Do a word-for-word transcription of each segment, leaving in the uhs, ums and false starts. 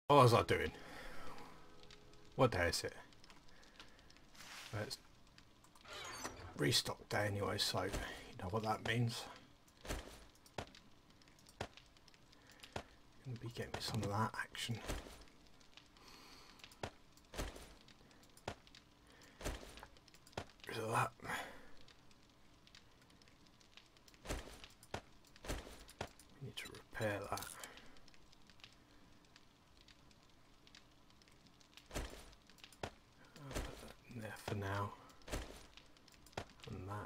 What was I doing? What day is it? It's restock day anyway, so you know what that means. Gonna be getting me some of that action. Rid of that. We need to repair that. I'll put that in there for now. And that.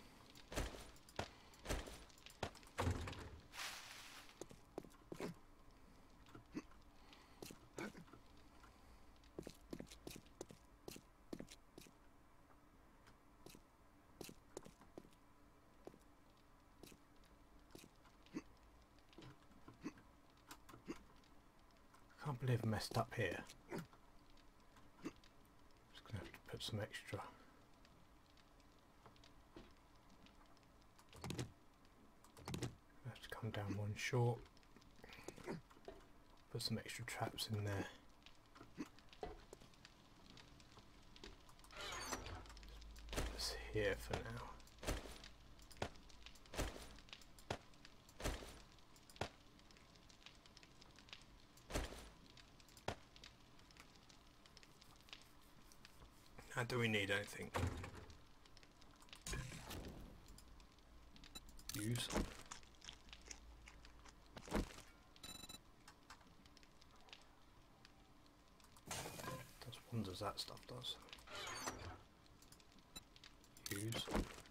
I can't believe I messed up here. Just gonna have to put some extra. I have to come down one short. Put some extra traps in there. Put this here for now. Now, do we need anything? Use. Does wonders that stuff does. Use.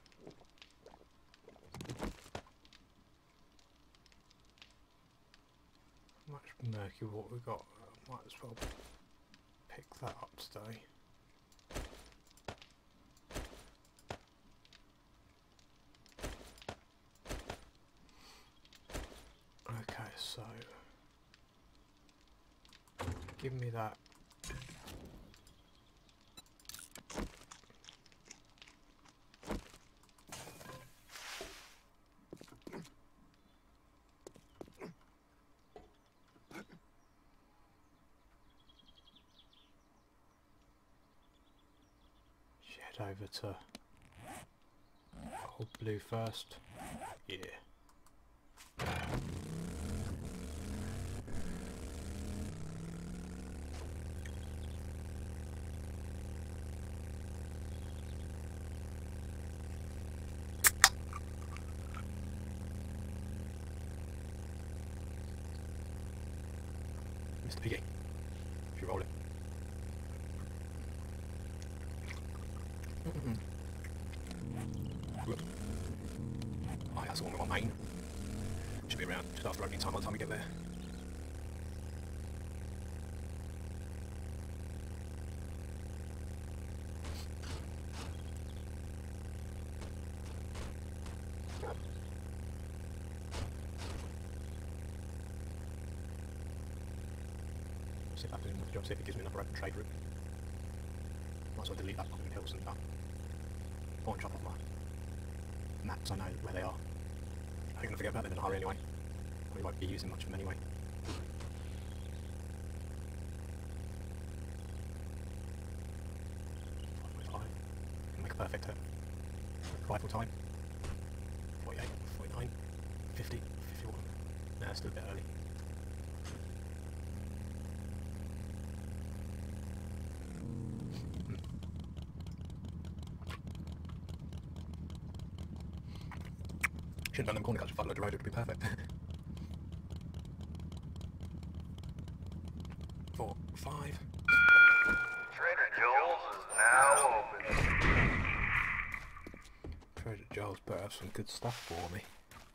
How much mercury what we got? Might as well pick that up today. Okay, so give me that. Head over to old blue first. Yeah. Mister Piggy, if you roll it. Mm-hmm. Oh, that's the one we want, main. Should be around just after opening time by the time we get there. See if I can do the job, see if it gives me another open trade route. Might as well delete that fucking hills and that. Point chop off my maps, I know where they are. I'm going to forget about them in a hurry anyway. We won't be using much of them anyway. five forty-five. Make a perfect hit. Rifle time. forty-eight, forty-nine, fifty, fifty-one. Nah, still a bit early. Shouldn't have done them corner cuts, if I'd load the road, it would be perfect. Four, five. Trader Joel's is now open. Trader Joel's better have some good stuff for me.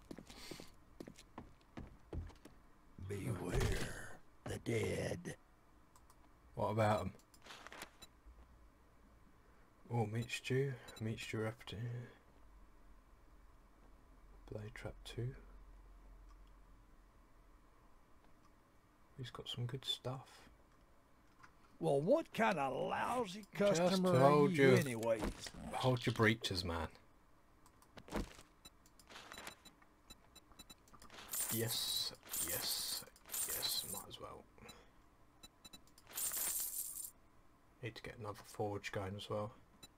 Beware the dead. What about them? Oh, meat stew. Meat stew after. Blade trap two. He's got some good stuff. Well, what kind of lousy customer Just are hold you your- anyways? Hold your breeches, man. Yes, yes, yes, might as well. Need to get another forge going as well.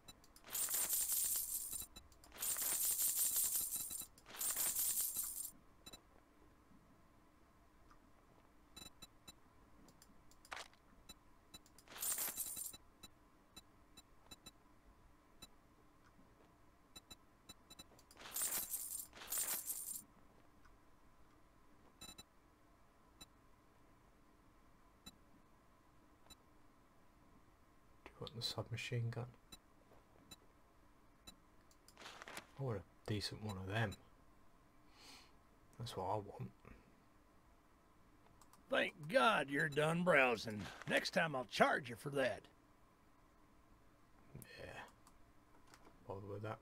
The submachine gun. I want a decent one of them. That's what I want. Thank God you're done browsing. Next time I'll charge you for that. Yeah. Bother with that.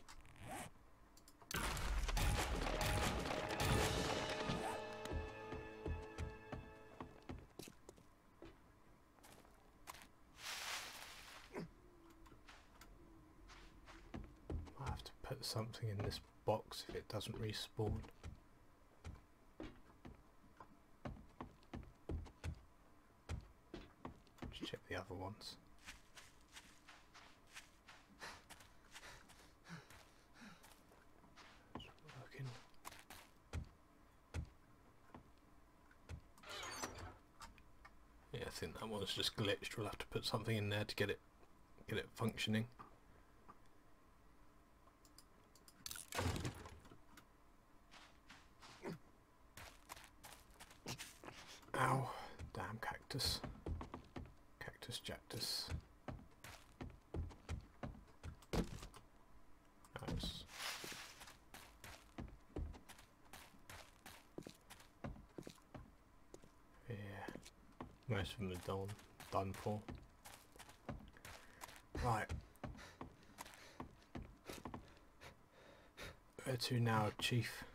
Put something in this box if it doesn't respawn. Just check the other ones. It's working. Yeah, I think that one's just glitched. We'll have to put something in there to get it get it functioning. Ow, damn cactus. Cactus jactus. Nice. Yeah, most of them are done, done for. Right. Where to now, Chief?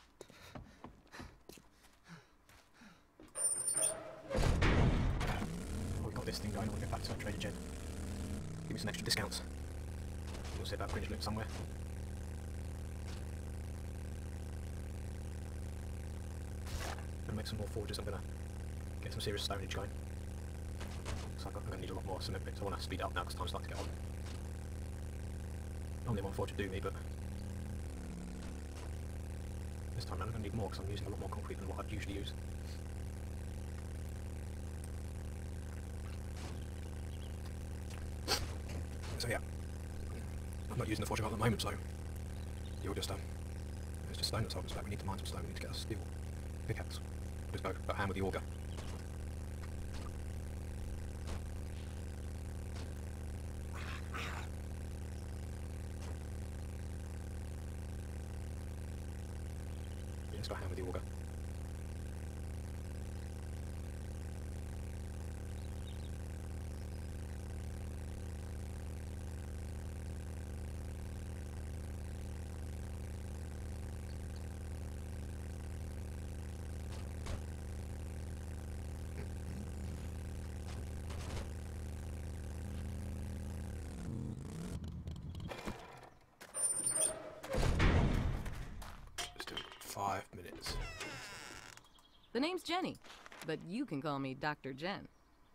This thing going, we'll get back to our trader Jen. Give me some extra discounts. We'll see about Cringe Loot somewhere. Gonna make some more forges. I'm gonna get some serious stonage going. So I'm gonna need a lot more cement bits. I want to speed up now because time's starting to get on. Only one forge would do me, but this time around I'm gonna need more because I'm using a lot more concrete than what I'd usually use. So yeah, I'm not using the forge at the moment, so you'll just um, it's just stone that's holding us back. We need to mine some stone. We need to get a steel pickaxe. Just go, go hand with the auger. Yeah, let's go hand with the auger. Five minutes. The name's Jenny, but you can call me Doctor Jen.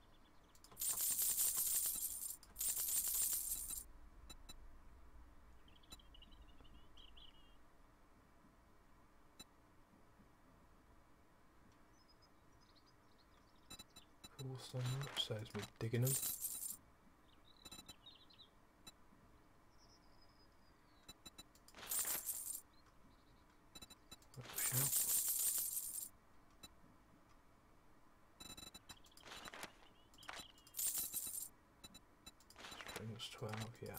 Cobblestone, which saves me digging them. Strings twelve, yeah.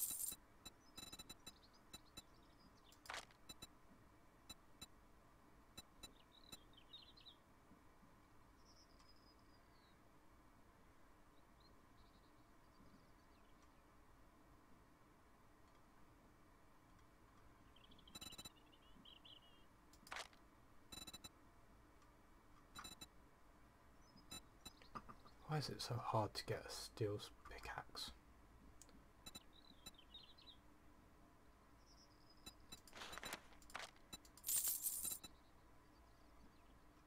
Why is it so hard to get a steel pickaxe?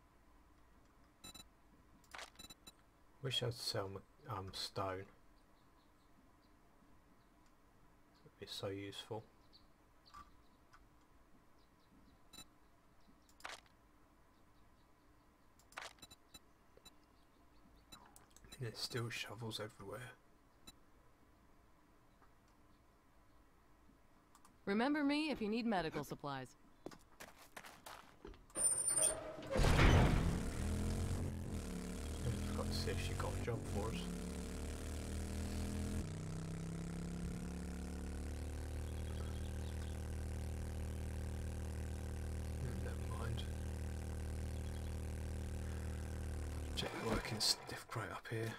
Wish I'd sell um, stone. be so useful. And there's still shovels everywhere. Remember me if you need medical supplies. I forgot to see if she got a job for us. Never mind. Check the working stiff crate up here.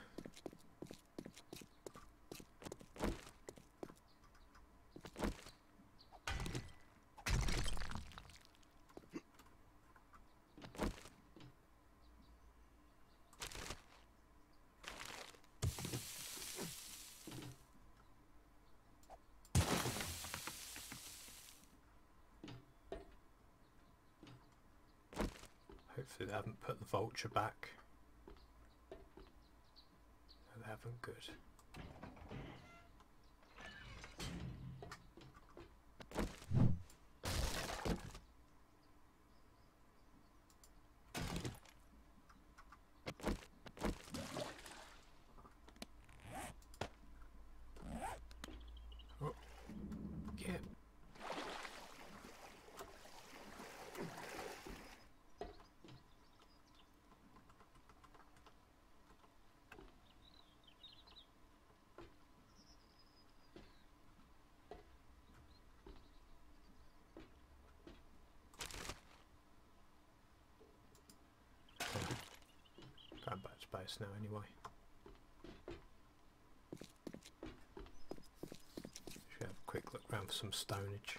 Hopefully they haven't put the vulture back. No, they haven't. Good. Oh, yeah. Going back to base now anyway. Should have a quick look around for some stonage.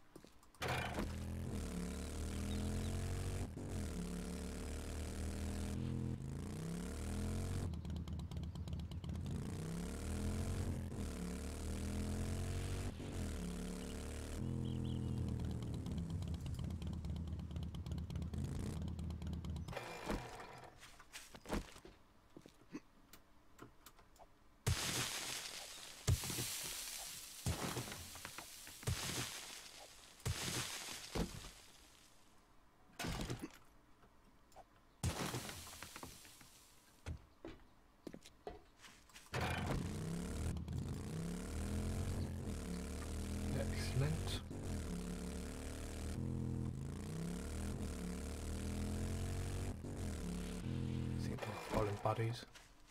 Excellent. I think we're following buddies.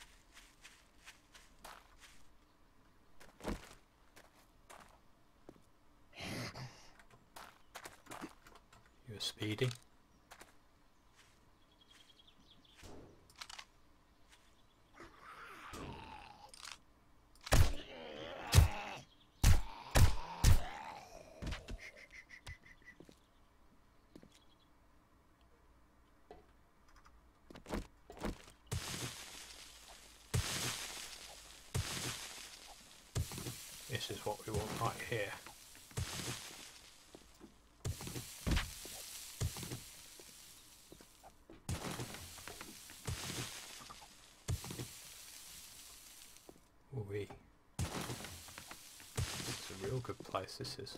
You're speedy. This is what we want right here. Ooh-wee. It's a real good place, this is.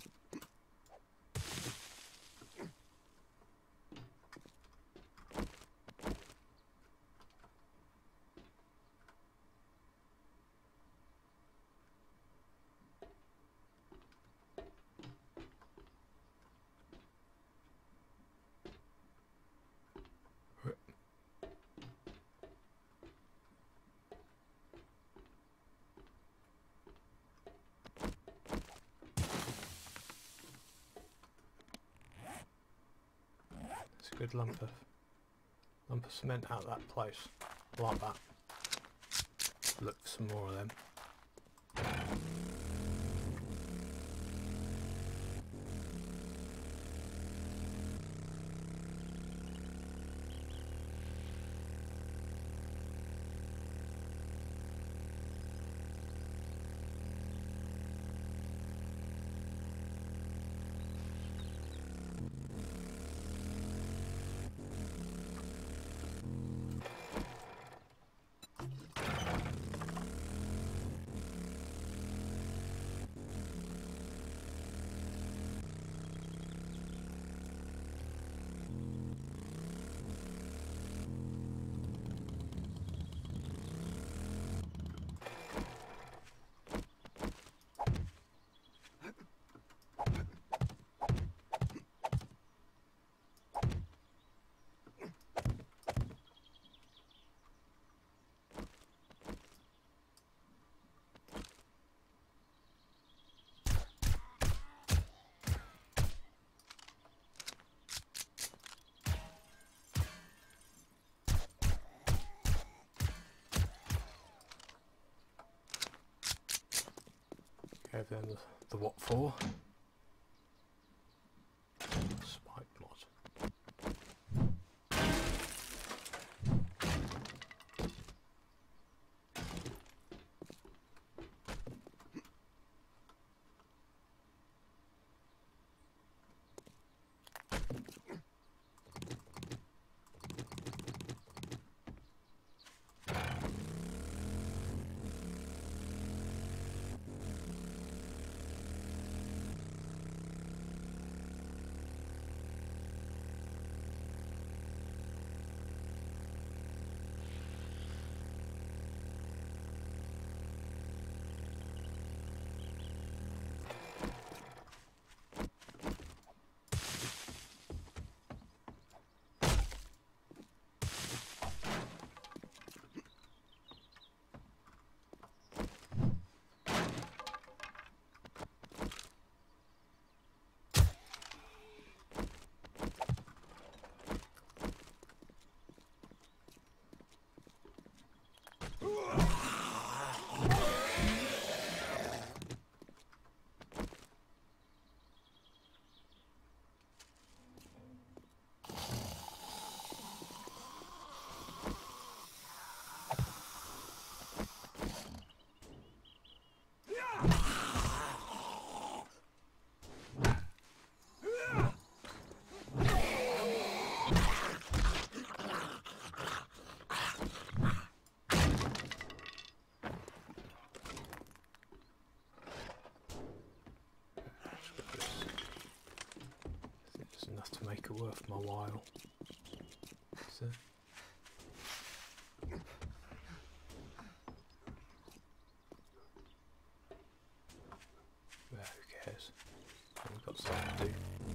It's a good lump of lump of cement out of that place. I like that. Look for some more of them. Gave them the, the what for? Spike mod. Enough to make it worth my while. So. Yeah, who cares? We've got stuff to do.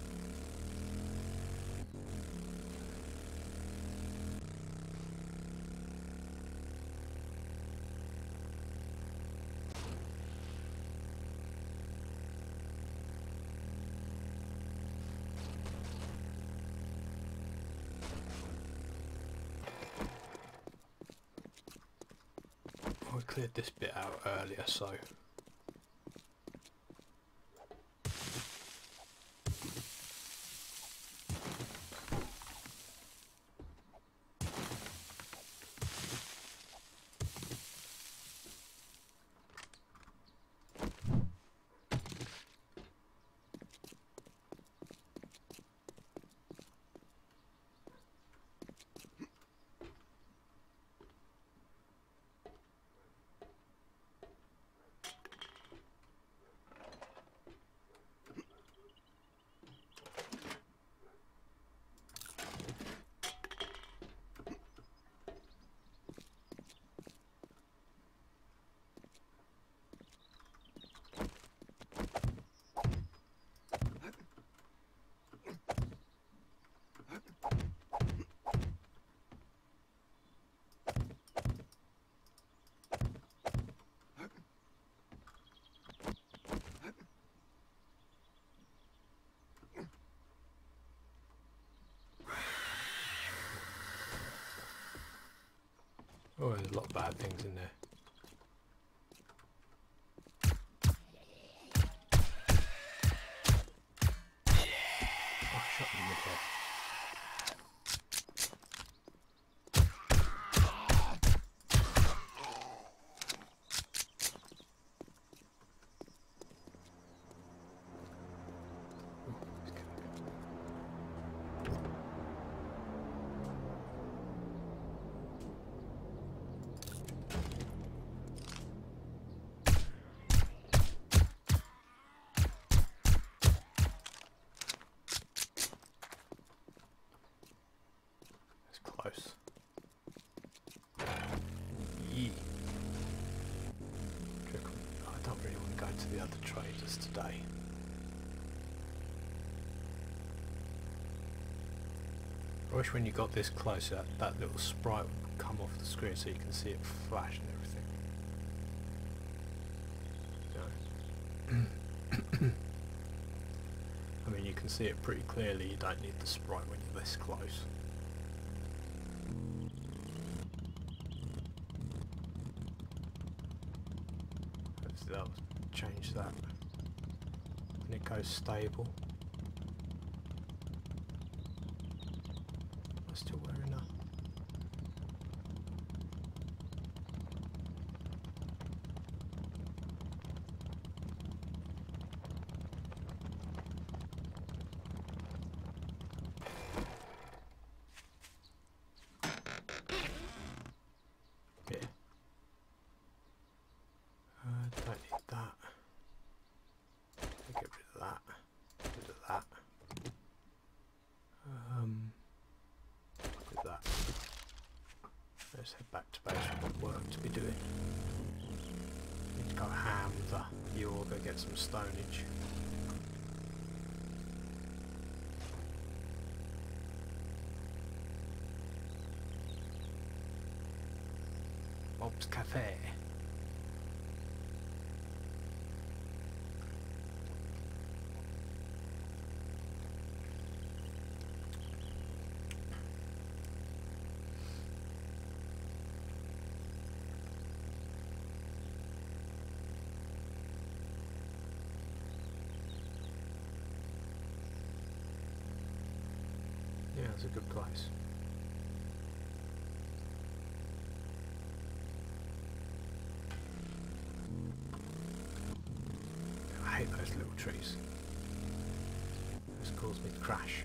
I cleared this bit out earlier, so oh, there's a lot of bad things in there. Oh, shut me in the head. Close. Yee. I don't really want to go into the other traders today. I wish when you got this close that, that little sprite would come off the screen so you can see it flash and everything. You know? I mean, you can see it pretty clearly, you don't need the sprite when you're this close. That'll change that. and it goes stable. I'm still wearing that. Yeah. Uh, don't need that. Get rid of that. Get rid of that. Um, with that. Let's head back to base. We've got work to be doing. Need to go ham with the ore, go get some stonage. Bob's Cafe. Yeah, it's a good place. I hate those little trees. This caused me to crash.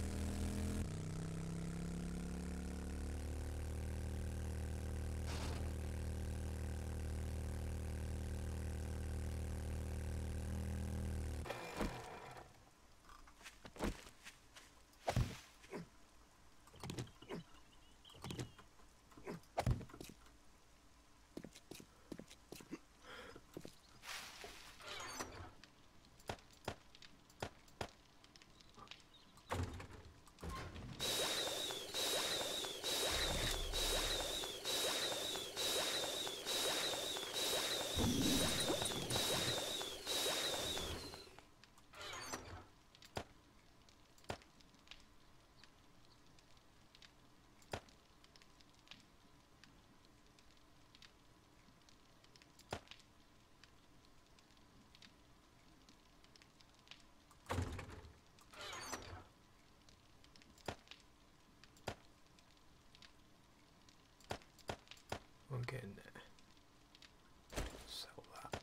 I'm getting there. Sell that.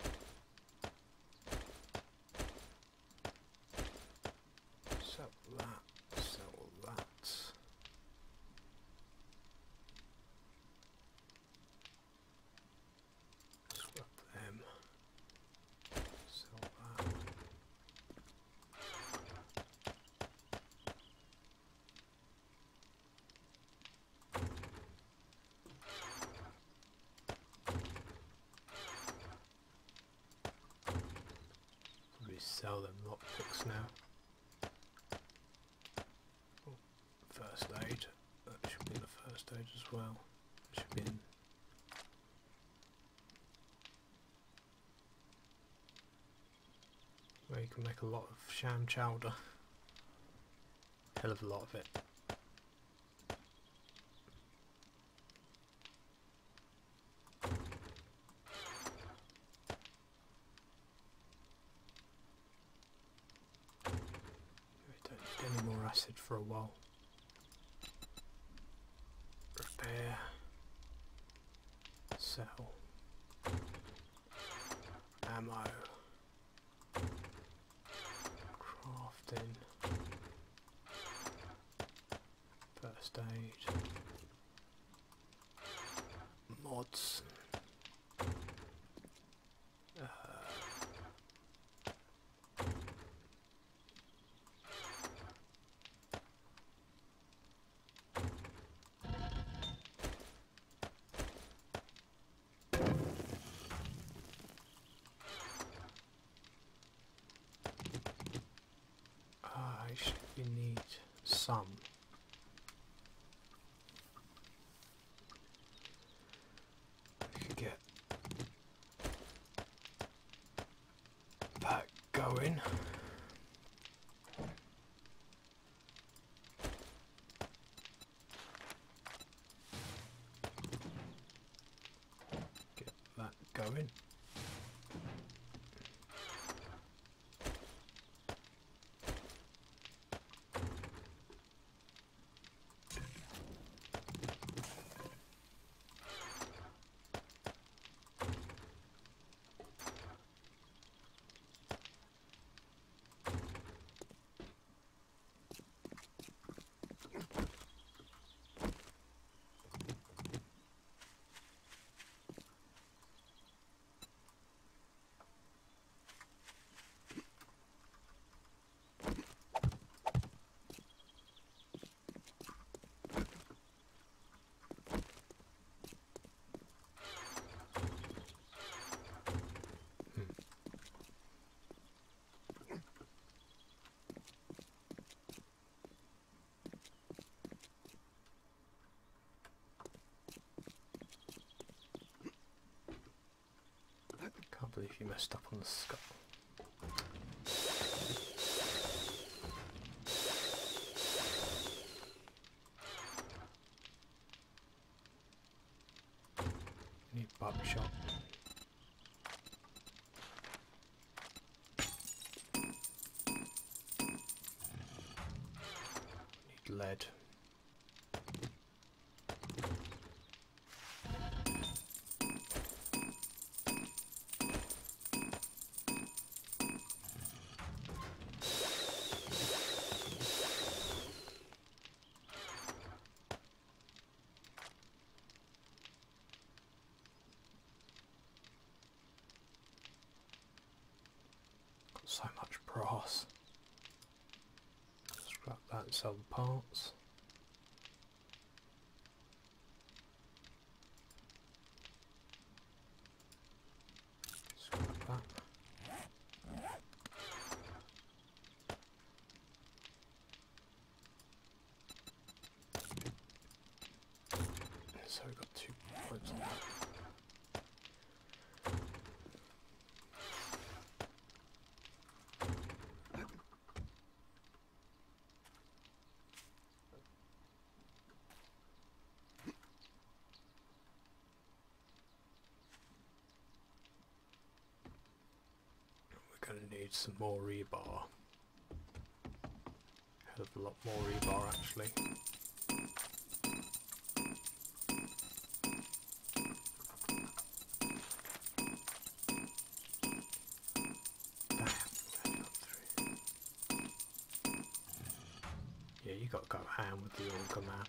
Sell that. Sell that. Swap them. Sell that. Sell them lockpicks now. Oh, first aid. That should be in the first aid as well. It should be in. Where you can make a lot of sham chowder. Hell of a lot of it. Any more acid for a while. Repair. Sell. Ammo. Crafting. First aid. Mods. Uh, Actually, we need some. We could get that going. Get that going. believe you messed up on the skull. Need barber shop. Need lead. So much brass. Scrap that and sell the parts. Scrap that. So we've got two points on that. Going to need some more rebar. Hell of a lot more rebar actually. Damn, we only got three. Yeah, you got to go ham with the auger, man.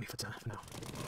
for, for now.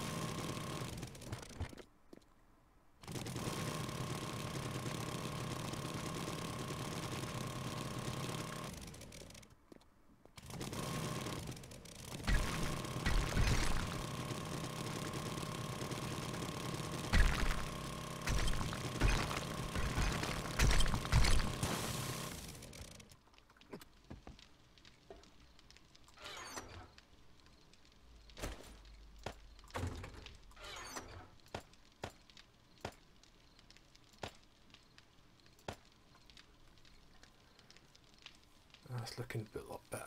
That's looking a bit lot better.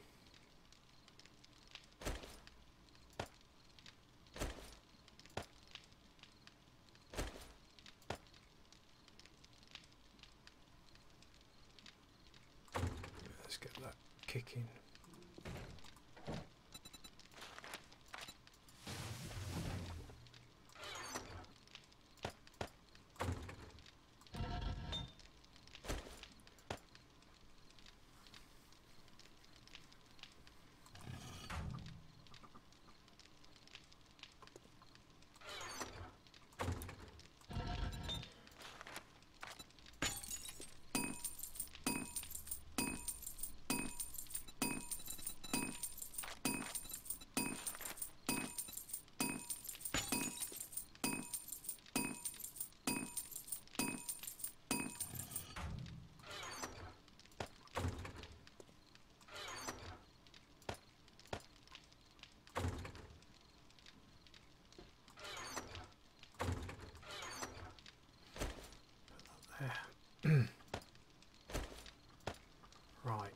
Let's get that kicking. Right.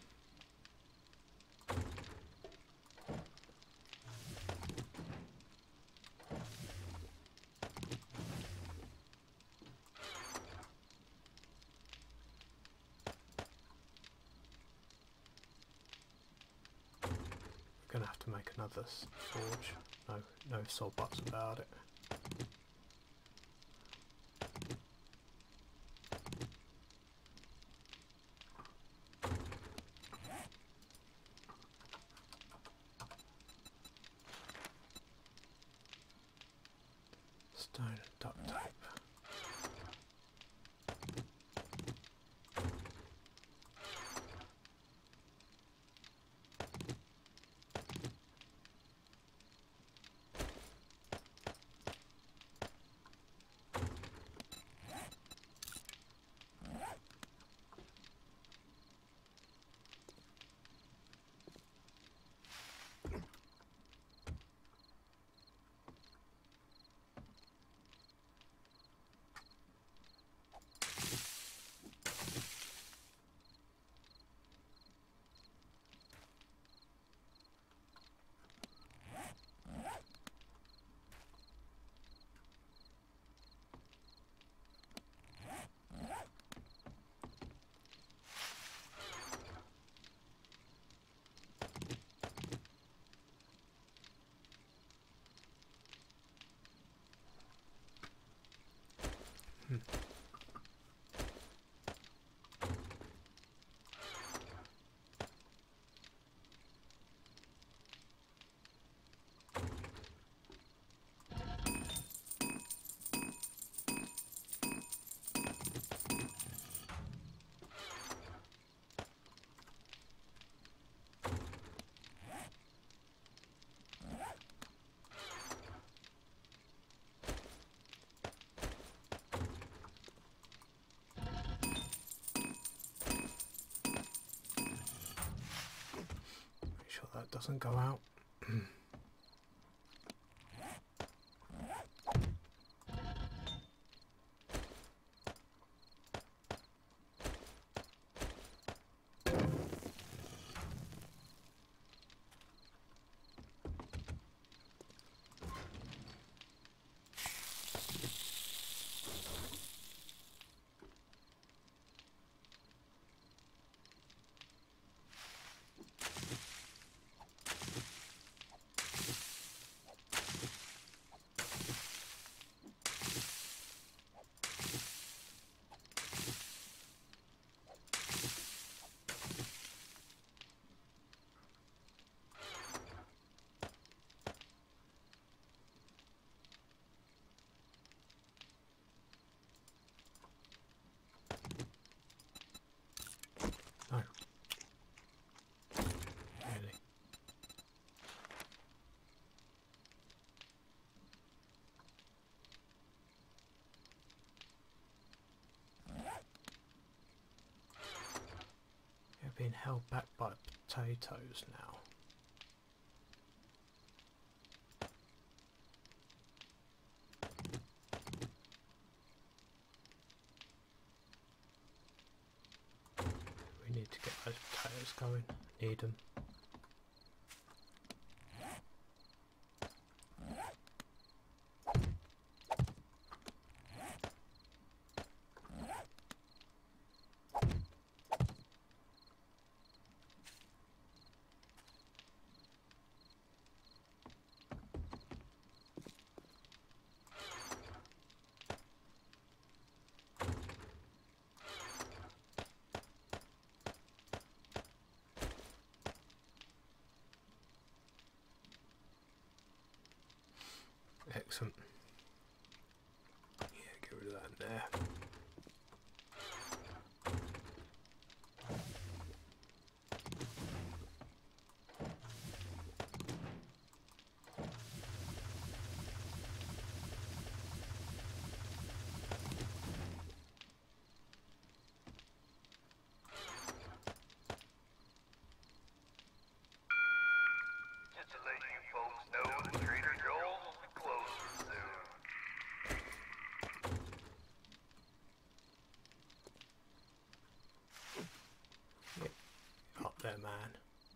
We're gonna have to make another forge. No, no soul buts about it. Stone duct tape. Hmm. Make sure that doesn't go out. being held back by potatoes now. We need to get those potatoes going. Need them. Excellent. Yeah, get rid of that in there. Just to let you folks know that Trader Joel's will be closing soon. Up there, man.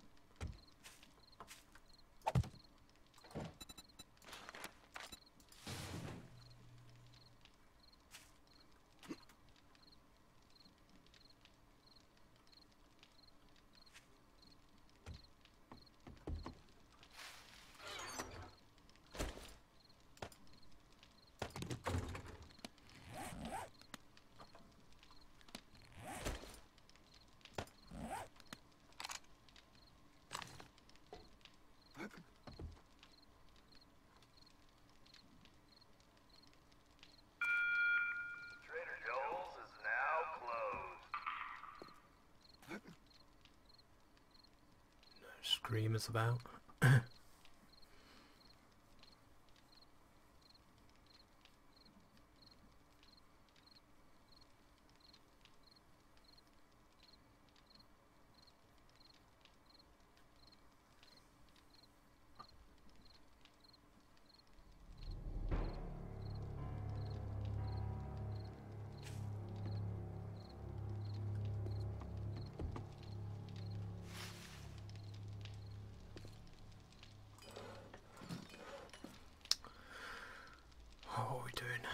Trader Joel's is now closed. No screamers about. What are we doing?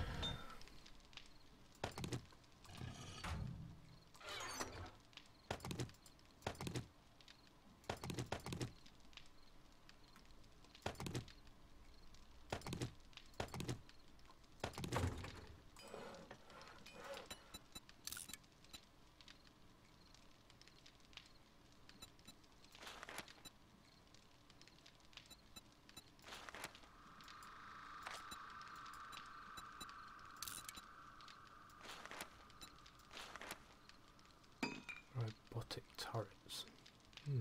Robotic turrets. Hmm.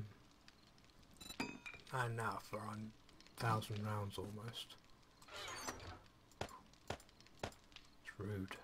And now for a thousand rounds almost. It's rude.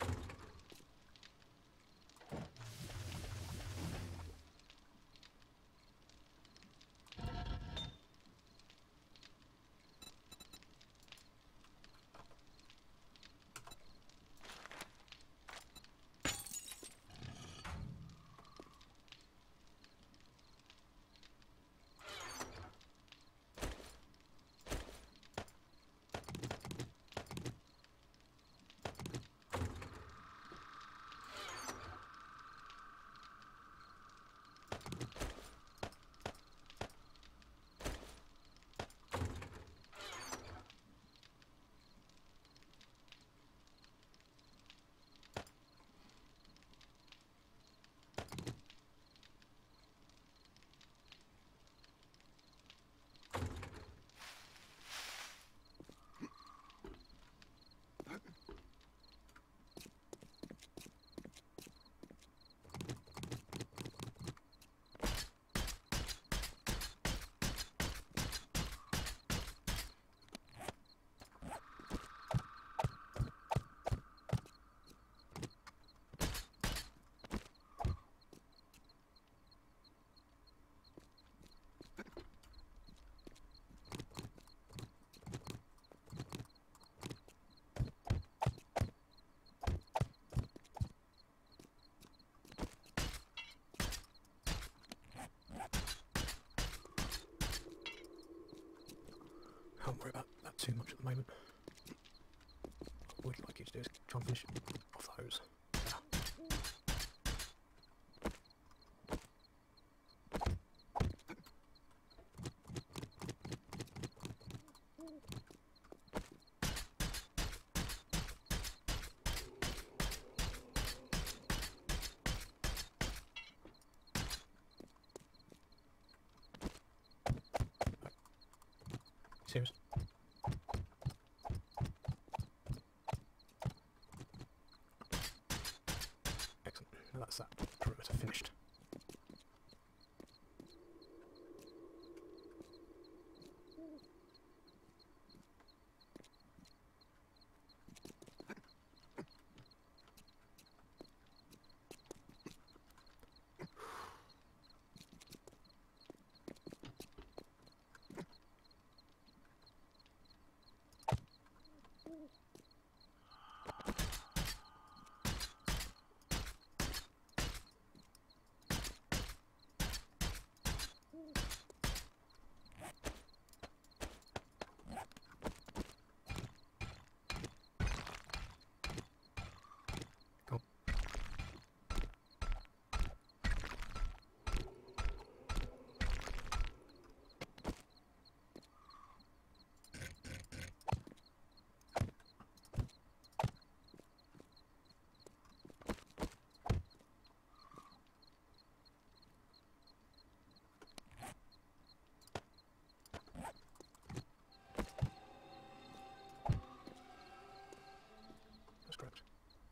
can't worry about that too much at the moment. What I'd like you to do is try and finish off those. Yeah. Serious? Excellent. Now that's that perimeter finished. Cool. That's correct.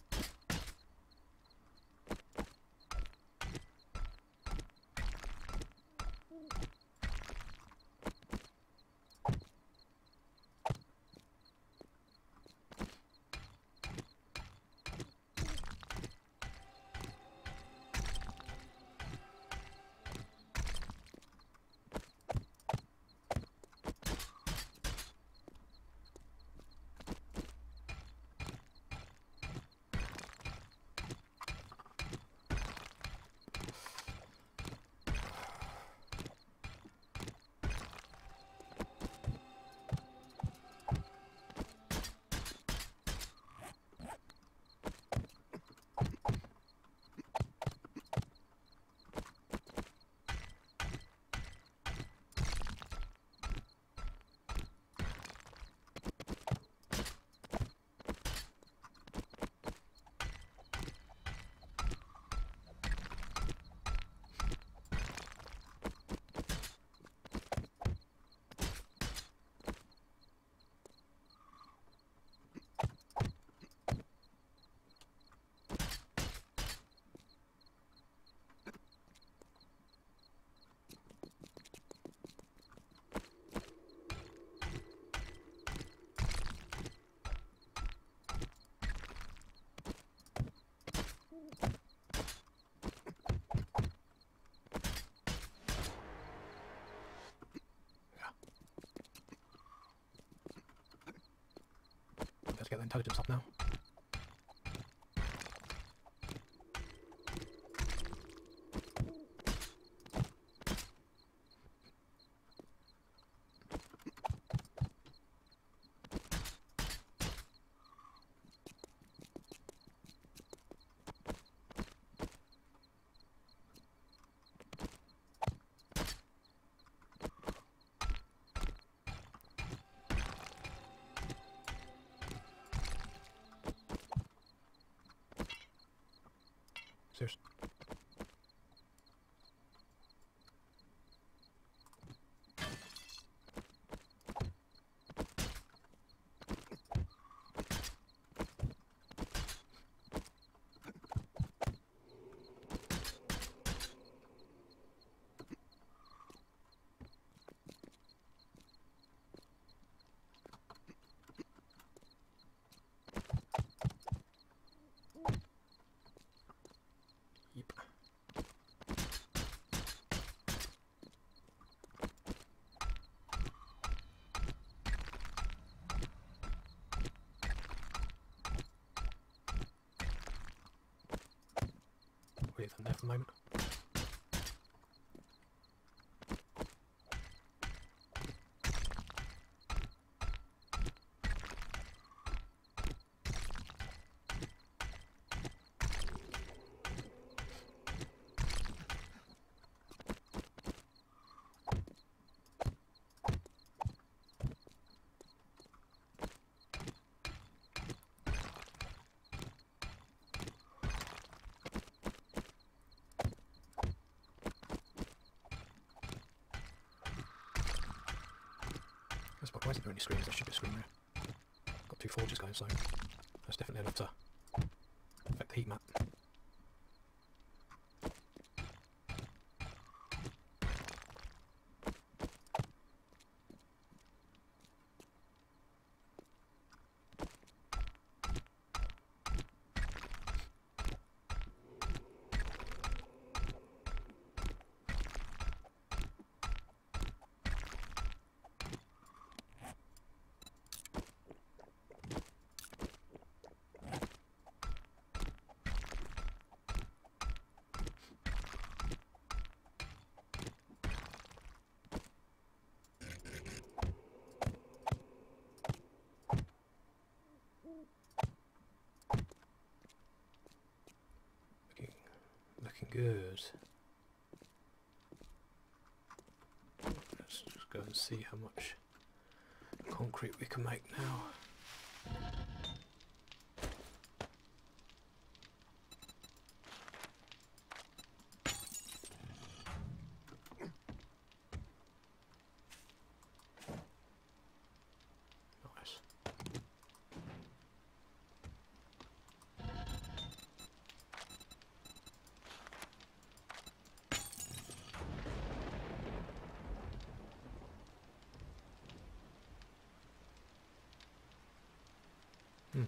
Let's get the intelligence up now. Serious. Yep. Leave them there for the moment. Why is it there any screens? There should be a screen there. Got two forges going, so that's definitely enough to affect the heat map. Looking good. Let's just go and see how much concrete we can make now. Nice. Hmm.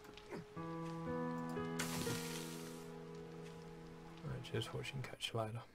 Right, cheers for watching, catch you later.